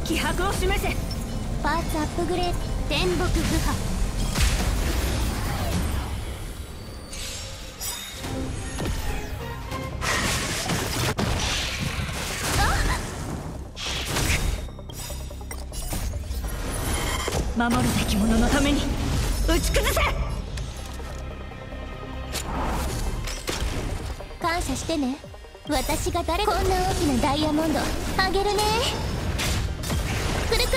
気迫を示せ。 パーツアップグレード。天木部派。 守るべき者のために打ち崩せ。 感謝してね。私が誰。こんな大きなダイヤモンドあげるね。くるくる。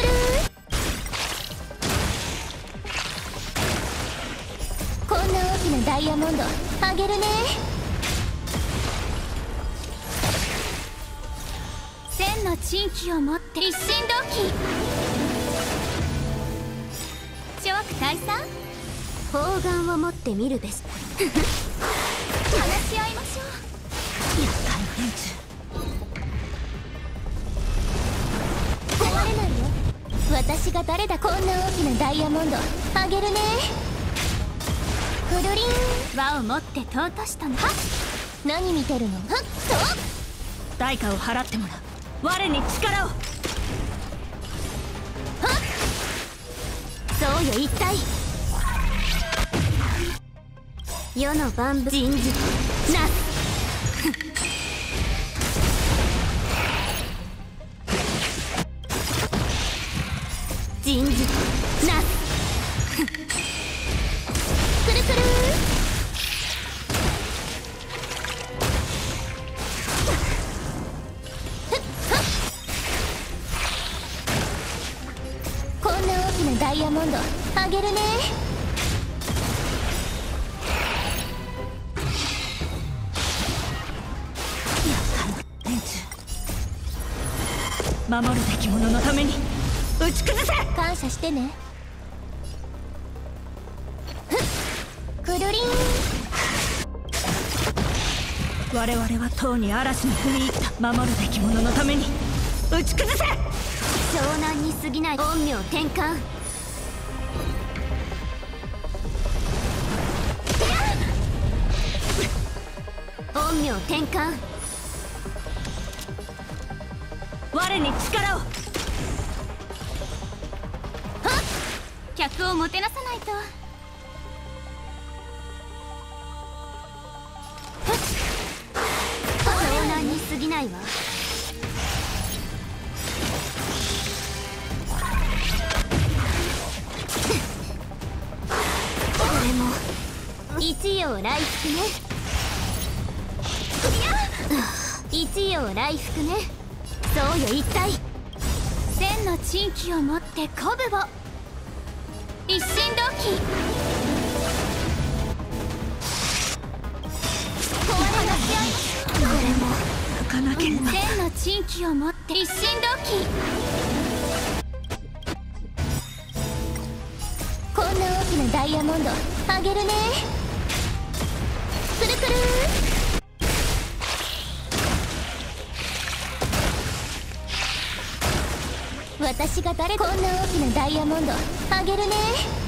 こんな大きなダイヤモンドあげるね。千の珍奇を持って一心同期。諸悪退散。砲丸を持ってみるべし。話し合いましょう。 厄介な連中。 壊れないよ。私が誰だ。こんな大きなダイヤモンドあげるね。くるりん。輪を持って尊しとな。はっ。何見てるの。はっと。 代価を払ってもらう。我に力を。 はっ。そうよ一体。世の万物人事なす。人事なす。くるくる。こんな大きなダイヤモンドあげるね。 連中。守るべき者のために打ち崩せ。 感謝してね。くるりん。 我々はとうに嵐に踏み入った。守るべき者のために打ち崩せ。 湘南に過ぎない。陰陽転換。陰陽転換。 我に力を。 客をもてなさないと。湘南に過ぎないわ。これも一陽来福ね。一陽来福ね。そうよ一体。千の珍奇を持って鼓舞を。一心同期。壊れなきゃ。これも吹かなければ。 千の珍奇を持って一心同期。こんな大きなダイヤモンドあげるね。くるくる。私が誰。こんな大きなダイヤモンドあげるね。